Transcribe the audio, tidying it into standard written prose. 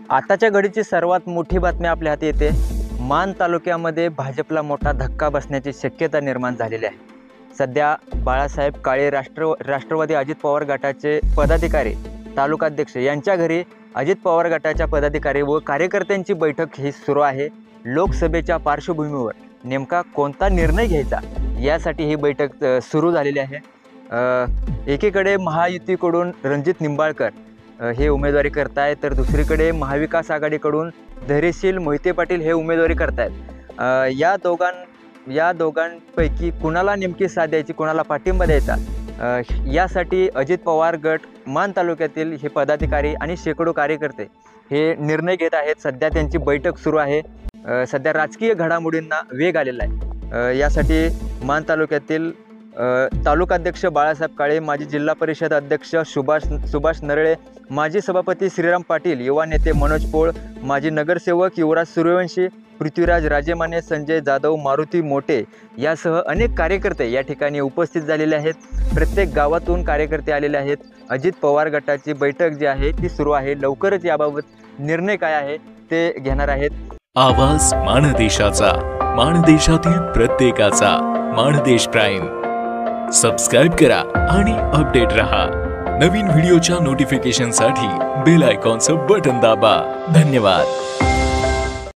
आताच्या घडीची सर्वात मोठी बातमी आपल्या हाती येते। मान तालुक्यामध्ये भाजपला मोठा धक्का बसण्याची शक्यता निर्माण झालेली आहे। सध्या बाळासाहेब काळे राष्ट्रवादी अजित पवार गटाचे पदाधिकारी तालुकाध्यक्ष यांच्या घरी अजित पवार गटाच्या पदाधिकारी व कार्यकर्त्यांची बैठक ही सुरू आहे। लोकसभेच्या पार्श्वभूमीवर नेमका कोणता निर्णय घ्यायचा यासाठी ही बैठक सुरू झालेली आहे। एकीकडे महायुतीकडून रणजित निंबाळकर हे उमेदवारी करतायत, तर दुसरीकडे महाविकास आघाडीकडून धैर्यशील मोहिते पाटील हे उमेदवारी करतायत। या दोघांपैकी कुणाला नेमकी साथ द्यायची, कुणाला पाठिंबा द्यायचा, यासाठी अजित पवार गट मान तालुक्यातील हे पदाधिकारी आणि शेकडो कार्यकर्ते हे निर्णय घेत आहेत। सध्या त्यांची बैठक सुरू आहे। सध्या राजकीय घडामोडींना वेग आलेला आहे। यासाठी मान तालुक्यातील तालुकाध्यक्ष बाळासाहेब काळे, माजी जिल्हा परिषद अध्यक्ष सुभाष नरळे, माजी सभापती श्रीराम पाटील, युवा नेते मनोज पोळ, माजी नगरसेवक युवराज सूर्यवंशी, पृथ्वीराज राजेमाने, संजय जाधव, मारुती मोटे यासह अनेक कार्यकर्ते या ठिकाणी उपस्थित झालेले आहेत। प्रत्येक गावातून कार्यकर्ते आलेले आहेत। अजित पवार गटाची बैठक जी आहे ती सुरू आहे। लवकरच याबाबत निर्णय काय आहे ते घेणार आहेत। आवाज माणदेशाचा, माणदेशातील प्रत्येकाचा, माणदेश प्राईम। सबस्क्राइब करा आणि अपडेट रहा। नवीन व्हिडिओच्या नोटिफिकेशनसाठी बेल आयकॉनचं बटन दाबा। धन्यवाद।